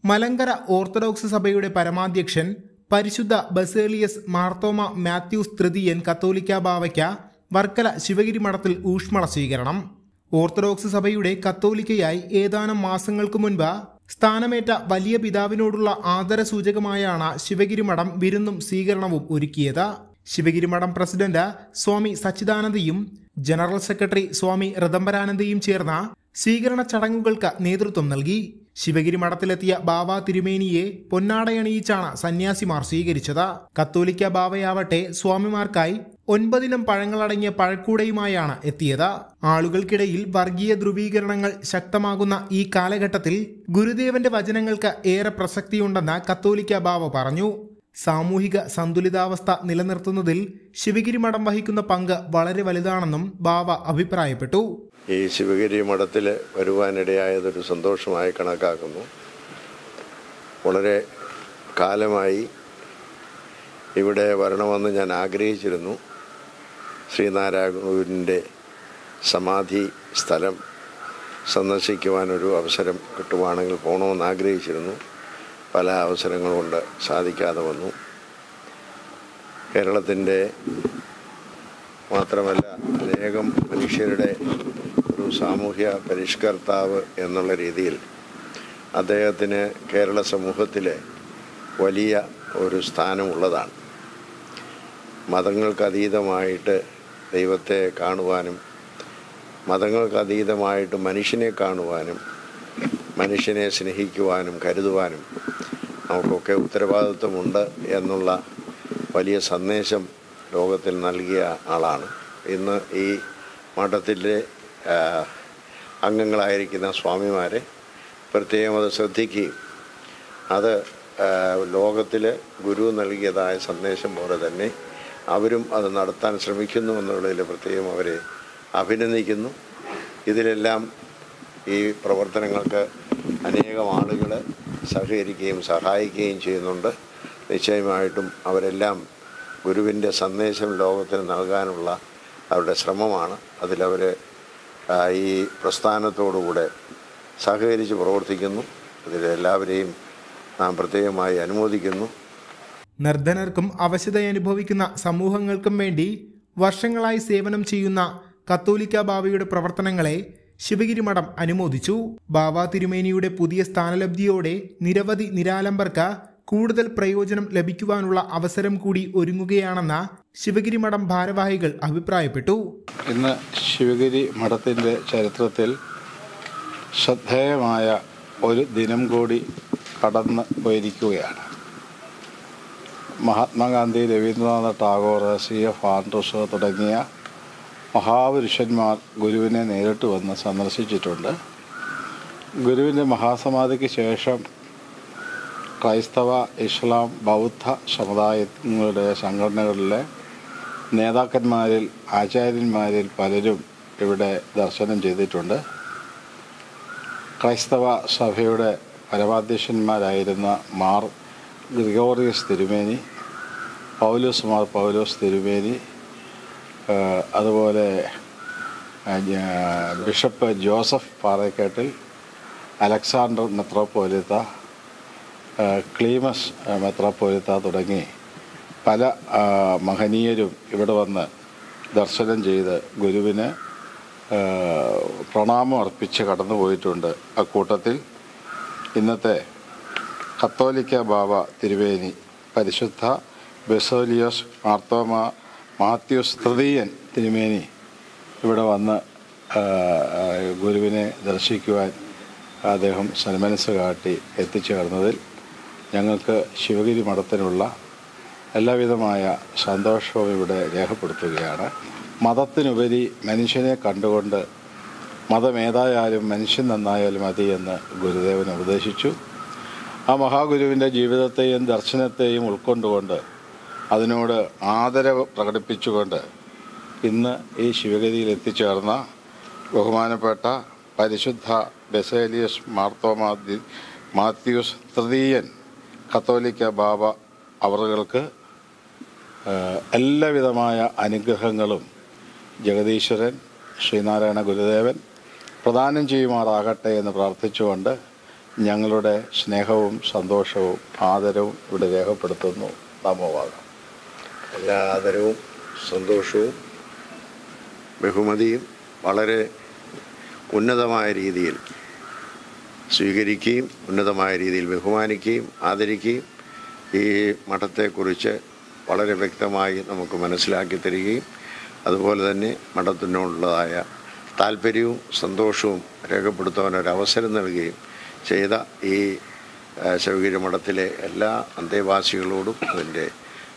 Malankara orthodox സഭയുടെ പരമാധ്യക്ഷൻ പരിശുദ്ധ ബസേലിയസ് മാർത്തോമ മാത്യൂസ് തൃതീയൻ കത്തോലിക്ക ബാവയ്ക്ക് വർക്കല ശിവഗിരി മഠത്തിൽ ഊഷ്മള സ്വീകരണം. ഓർത്തഡോക്സ് സഭയുടെ കത്തോലിക്കയായി ഏതാനും മാസങ്ങൾക്ക് മുൻപ് സ്ഥാനമേറ്റ വലിയ പിതാവിനോടുള്ള ആദരസൂചകമായാണ് ശിവഗിരി മഠം വിരുന്നും സ്വീകരണവും ഒരുക്കിയത്. ശിവഗിരി മഠം പ്രസിഡന്റ് സ്വാമി സച്ചിദാനന്ദയും ജനറൽ സെക്രട്ടറി സ്വാമി ഋതംബരാനന്ദയും ചേർന്ന സ്വീകരണ ചടങ്ങുകൾക്ക് നേതൃത്വം നൽകി. ശിവഗിരി മഠത്തിലെത്തിയ ബാവ തിരുമേനിയെ പൊന്നാടയണിയിച്ചാണ് സന്യാസിമാർ സ്വീകരിച്ചത്. കത്തോലിക്ക ബാവയാവട്ടെ സ്വാമിമാർക്കായി 9 ഇനം പഴങ്ങളടങ്ങിയ പഴക്കൂടയുമായാണ് എത്തിയത്. ആളുകൾക്കിടയിൽ വർഗീയ ധ്രുവീകരണങ്ങൾ ശക്തമാകുന്ന ഈ കാലഘട്ടത്തിൽ ഗുരുദേവന്റെ വചനങ്ങൾക്ക് ഏറെ പ്രസക്തിയുണ്ടെന്ന് കത്തോലിക്ക ബാവ പറഞ്ഞു. സാമൂഹിക സന്തുലിതാവസ്ഥ നിലനിർത്തുന്നതിൽ ശിവഗിരി മഠം വഹിക്കുന്ന പങ്ക് വളരെ വലുതാണെന്നും ബാവ അഭിപ്രായപ്പെട്ടു. ഈ ശിവഗിരി മഠത്തിൽ വരുവാനിടയായതൊരു സന്തോഷമായി കണക്കാക്കുന്നു. വളരെ കാലമായി ഇവിടെ വരണമെന്ന് ഞാൻ ആഗ്രഹിച്ചിരുന്നു. ശ്രീനാരായണഗുരുവിൻ്റെ സമാധി സ്ഥലം സന്ദർശിക്കുവാനൊരു അവസരം കിട്ടുവാണെങ്കിൽ പോകണമെന്ന് ആഗ്രഹിച്ചിരുന്നു. പല അവസരങ്ങൾ കൊണ്ട് സാധിക്കാതെ വന്നു. കേരളത്തിൻ്റെ മാത്രമല്ല അനേകം മനുഷ്യരുടെ ഒരു സാമൂഹ്യ പരിഷ്കർത്താവ് എന്നുള്ള രീതിയിൽ അദ്ദേഹത്തിന് കേരള സമൂഹത്തിലെ വലിയ ഒരു സ്ഥാനമുള്ളതാണ്. മതങ്ങൾക്കതീതമായിട്ട് ദൈവത്തെ കാണുവാനും മതങ്ങൾക്കതീതമായിട്ട് മനുഷ്യനെ കാണുവാനും മനുഷ്യനെ സ്നേഹിക്കുവാനും കരുതുവാനും നമുക്കൊക്കെ ഉത്തരവാദിത്വമുണ്ട് എന്നുള്ള വലിയ സന്ദേശം ലോകത്തിൽ നൽകിയ ആളാണ്. ഇന്ന് ഈ മഠത്തിലെ അംഗങ്ങളായിരിക്കുന്ന സ്വാമിമാരെ പ്രത്യേകം അത് ശ്രദ്ധിക്കുകയും അത് ലോകത്തിൽ ഗുരു നൽകിയതായ സന്ദേശം പോലെ തന്നെ അവരും അത് നടത്താൻ ശ്രമിക്കുന്നു എന്നുള്ളതിൽ പ്രത്യേകം അവരെ അഭിനന്ദിക്കുന്നു. ഇതിലെല്ലാം ഈ പ്രവർത്തനങ്ങൾക്ക് അനേകം ആളുകൾ സഹകരിക്കുകയും സഹായിക്കുകയും ചെയ്യുന്നുണ്ട്. നിശ്ചയമായിട്ടും അവരെല്ലാം ഗുരുവിൻ്റെ സന്ദേശം ലോകത്തിന് നൽകാനുള്ള അവരുടെ ശ്രമമാണ്. അതിലവർ ഈ പ്രസ്ഥാനത്തോടുകൂടെ സഹകരിച്ച് പ്രവർത്തിക്കുന്നു. അതിലെല്ലാവരെയും നാം പ്രത്യേകമായി അനുമോദിക്കുന്നു. നിർധനർക്കും അവശതയനുഭവിക്കുന്ന സമൂഹങ്ങൾക്കും വേണ്ടി വർഷങ്ങളായി സേവനം ചെയ്യുന്ന കത്തോലിക്ക ബാവയുടെ പ്രവർത്തനങ്ങളെ ശിവഗിരി മഠം അനുമോദിച്ചു. ബാവ തിരുമേനിയുടെ പുതിയ സ്ഥാനലബ്ധിയോടെ നിരവധി നിരാലംബർക്ക് കൂടുതൽ പ്രയോജനം ലഭിക്കുവാനുള്ള അവസരം കൂടി ഒരുങ്ങുകയാണെന്ന് ശിവഗിരി മഠം ഭാരവാഹികൾ അഭിപ്രായപ്പെട്ടു. ഇന്ന് ശിവഗിരി മഠത്തിൻ്റെ ചരിത്രത്തിൽ ശ്രദ്ധേയമായ ഒരു ദിനം കൂടി കടന്നു പോയിരിക്കുകയാണ്. മഹാത്മാഗാന്ധി, രവീന്ദ്രനാഥ ടാഗോർ, CF ആൻഡ്രൂസ് തുടങ്ങിയ മഹാപുരുഷന്മാർ ഗുരുവിനെ നേരിട്ട് വന്ന് സന്ദർശിച്ചിട്ടുണ്ട്. ഗുരുവിൻ്റെ മഹാസമാധിക്ക് ശേഷം ക്രൈസ്തവ, ഇസ്ലാം, ബൗദ്ധ സമുദായങ്ങളുടെ സംഘടനകളിലെ നേതാക്കന്മാരിൽ, ആചാര്യന്മാരിൽ പലരും ഇവിടെ ദർശനം ചെയ്തിട്ടുണ്ട്. ക്രൈസ്തവ സഭയുടെ പരമാധ്യക്ഷന്മാരായിരുന്ന മാർ ഗ്രിഗോറിയസ് തിരുമേനി, മാർ പൗലോസ് തിരുമേനി, അതുപോലെ ബിഷപ്പ് ജോസഫ് പാറേക്കാട്ടിൽ, അലക്സാണ്ടർ മെത്രാപ്പോലീത്ത, ക്ലീമസ് മെത്രാപ്പോലീത്ത തുടങ്ങി പല മഹനീയരും ഇവിടെ വന്ന് ദർശനം ചെയ്ത് ഗുരുവിന് പ്രണാമം അർപ്പിച്ച് കടന്നുപോയിട്ടുണ്ട്. അക്കൂട്ടത്തിൽ ഇന്നത്തെ കത്തോലിക്ക ബാവ തിരുവേനി പരിശുദ്ധ ബസേലിയസ് മാർത്തോമ മാത്യൂസ് തൃതീയൻ തിരുമേനി ഇവിടെ വന്ന് ഗുരുവിനെ ദർശിക്കുവാൻ അദ്ദേഹം സന്മനസ് കാട്ടി എത്തിച്ചേർന്നതിൽ ഞങ്ങൾക്ക് ശിവഗിരി മഠത്തിനുള്ള എല്ലാവിധമായ സന്തോഷവും ഇവിടെ രേഖപ്പെടുത്തുകയാണ്. മതത്തിനുപരി മനുഷ്യനെ കണ്ടുകൊണ്ട് മതമേതായാലും മനുഷ്യൻ നന്നായാലും മതി എന്ന് ഗുരുദേവൻ ഉപദേശിച്ചു. ആ മഹാഗുരുവിൻ്റെ ജീവിതത്തെയും ദർശനത്തെയും ഉൾക്കൊണ്ടുകൊണ്ട് അതിനോട് ആദരവ് പ്രകടിപ്പിച്ചുകൊണ്ട് ഇന്ന് ഈ ശിവഗിരിയിൽ എത്തിച്ചേർന്ന ബഹുമാനപ്പെട്ട പരിശുദ്ധ ബസേലിയസ് മാർത്തോമ മാത്യൂസ് തൃതീയൻ കത്തോലിക്ക ബാവ അവറുകൾക്ക് എല്ലാവിധമായ അനുഗ്രഹങ്ങളും ജഗദീശ്വരൻ ശ്രീനാരായണ ഗുരുദേവൻ പ്രദാനം ചെയ്യുമാറാകട്ടെ എന്ന് പ്രാർത്ഥിച്ചുകൊണ്ട് ഞങ്ങളുടെ സ്നേഹവും സന്തോഷവും ആദരവും ഇവിടെ രേഖപ്പെടുത്തുന്നു. നാമോവാകാം. എല്ലാ ആദരവും സന്തോഷവും ബഹുമതിയും വളരെ ഉന്നതമായ രീതിയിൽ സ്വീകരിക്കുകയും ഉന്നതമായ രീതിയിൽ ബഹുമാനിക്കുകയും ആദരിക്കുകയും ഈ മഠത്തെക്കുറിച്ച് വളരെ വ്യക്തമായി നമുക്ക് മനസ്സിലാക്കി തരികയും അതുപോലെ തന്നെ മഠത്തിനോടുള്ളതായ താല്പര്യവും സന്തോഷവും രേഖപ്പെടുത്തുവാൻ ഒരവസരം നൽകുകയും ചെയ്ത ഈ ശിവഗിരി മഠത്തിലെ എല്ലാ അന്തേവാസികളോടും അതിൻ്റെ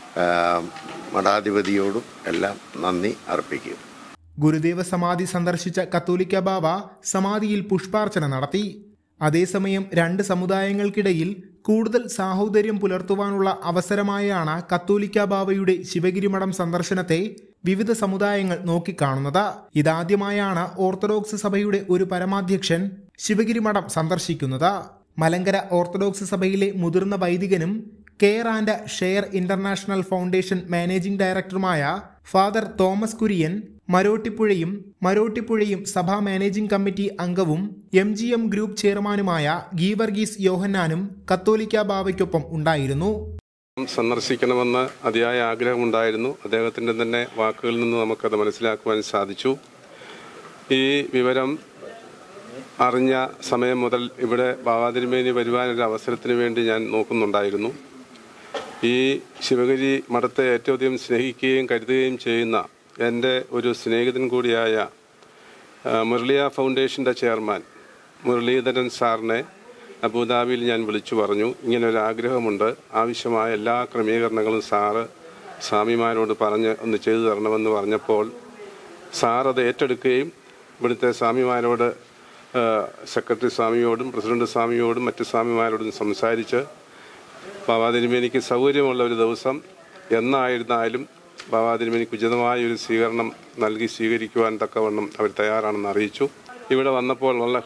മഠാധിപതിയോടും എല്ലാം നന്ദി അർപ്പിക്കും. ഗുരുദേവ സമാധി സന്ദർശിച്ച കത്തോലിക്ക ബാവ സമാധിയിൽ പുഷ്പാർച്ചന നടത്തി. അതേസമയം രണ്ട് സമുദായങ്ങൾക്കിടയിൽ കൂടുതൽ സാഹോദര്യം പുലർത്തുവാനുള്ള അവസരമായാണ് കത്തോലിക്ക ബാവയുടെ ശിവഗിരി മഠം സന്ദർശനത്തെ വിവിധ സമുദായങ്ങൾ നോക്കിക്കാണുന്നത്. ഇതാദ്യമായാണ് ഓർത്തഡോക്സ് സഭയുടെ ഒരു പരമാധ്യക്ഷൻ ശിവഗിരി മഠം സന്ദർശിക്കുന്നത്. മലങ്കര ഓർത്തഡോക്സ് സഭയിലെ മുതിർന്ന വൈദികനും care and share international foundation managing ഡയറക്ടറുമായ ഫാദർ തോമസ് കുര്യൻ മരോട്ടിപ്പുഴയും സഭാ മാനേജിംഗ് കമ്മിറ്റി അംഗവും MGM ഗ്രൂപ്പ് ചെയർമാനുമായ ഗീവർഗീസ് യോഹന്നാനും കത്തോലിക്ക ബാവയ്ക്കൊപ്പം ഉണ്ടായിരുന്നു. സന്ദർശിക്കണമെന്ന് അതിയായ ആഗ്രഹമുണ്ടായിരുന്നു. അദ്ദേഹത്തിൻ്റെ തന്നെ വാക്കുകളിൽ നിന്ന് നമുക്കത് മനസ്സിലാക്കുവാൻ സാധിച്ചു. ഈ വിവരം അറിഞ്ഞ സമയം മുതൽ ഇവിടെ ബാവാതിരുമേനി വരുവാനൊരു അവസരത്തിന് വേണ്ടി ഞാൻ നോക്കുന്നുണ്ടായിരുന്നു. ഈ ശിവഗിരി മഠത്തെ ഏറ്റവും അധികം സ്നേഹിക്കുകയും കരുതുകയും ചെയ്യുന്ന എൻ്റെ ഒരു സ്നേഹിതൻ കൂടിയായ മുരളിയ ഫൗണ്ടേഷൻ്റെ ചെയർമാൻ മുരളീധരൻ സാറിനെ അബുദാബിയിൽ ഞാൻ വിളിച്ചു പറഞ്ഞു, ഇങ്ങനൊരു ആഗ്രഹമുണ്ട്, ആവശ്യമായ എല്ലാ ക്രമീകരണങ്ങളും സാറ് സ്വാമിമാരോട് പറഞ്ഞ് ഒന്ന് ചെയ്തു തരണമെന്ന് പറഞ്ഞപ്പോൾ സാറത് ഏറ്റെടുക്കുകയും ഇവിടുത്തെ സ്വാമിമാരോട് സെക്രട്ടറി സ്വാമിയോടും പ്രസിഡന്റ് സ്വാമിയോടും മറ്റ് സ്വാമിമാരോടും സംസാരിച്ച് ബാവാതിരുമേനിക്ക് സൗകര്യമുള്ള ഒരു ദിവസം എന്നായിരുന്നാലും ബാവാതിരുമേനിക്ക് ഉചിതമായ ഒരു സ്വീകരണം നൽകി സ്വീകരിക്കുവാൻ തക്കവണ്ണം അവർ തയ്യാറാണെന്ന് അറിയിച്ചു. ഇവിടെ വന്നപ്പോൾ വളരെ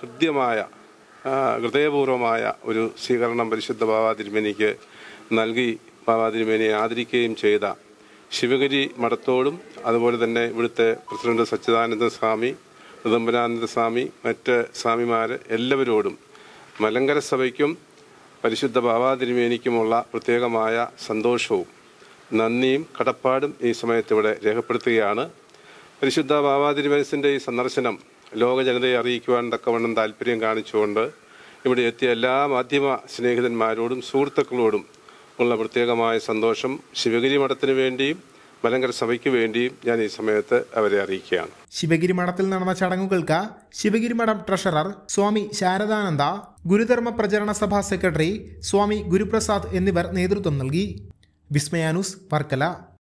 ഹൃദയപൂർവമായ ഒരു സ്വീകരണം പരിശുദ്ധ ബാവാതിരുമേനിക്ക് നൽകി ബാവാതിരുമേനിയെ ആദരിക്കുകയും ചെയ്ത ശിവഗിരി മഠത്തോടും അതുപോലെ തന്നെ ഇവിടുത്തെ പ്രസിഡന്റ് സച്ചിദാനന്ദ സ്വാമി, ഋതംബരാനന്ദ സ്വാമി, മറ്റ് സ്വാമിമാർ എല്ലാവരോടും മലങ്കര സഭയ്ക്കും പരിശുദ്ധ ബാവാതിരുമേനിക്കുമുള്ള പ്രത്യേകമായ സന്തോഷവും നന്ദിയും കടപ്പാടും ഈ സമയത്ത് ഇവിടെ രേഖപ്പെടുത്തുകയാണ്. പരിശുദ്ധ ബാവാതിരുമേനിയുടെ ഈ സന്ദർശനം ലോക ജനതയെ അറിയിക്കുവാൻ തക്കവണ്ണം താല്പര്യം കാണിച്ചുകൊണ്ട് ഇവിടെ എത്തിയ എല്ലാ മാധ്യമ സ്നേഹിതന്മാരോടും സുഹൃത്തുക്കളോടും ഉള്ള പ്രത്യേകമായ സന്തോഷം ശിവഗിരി മഠത്തിന് വേണ്ടിയും മലങ്കര സഭയ്ക്ക് വേണ്ടിയും ഞാൻ ഈ സമയത്ത് അവരെ അറിയിക്കുകയാണ്. ശിവഗിരി മഠത്തിൽ നടന്ന ചടങ്ങുകൾക്ക് ശിവഗിരി മഠം ട്രഷറർ സ്വാമി ശാരദാനന്ദ, ഗുരുധർമ്മ പ്രചരണ സഭാ സെക്രട്ടറി സ്വാമി ഗുരുപ്രസാദ് എന്നിവർ നേതൃത്വം നൽകി. വിസ്മയാനുസ് വർക്കല.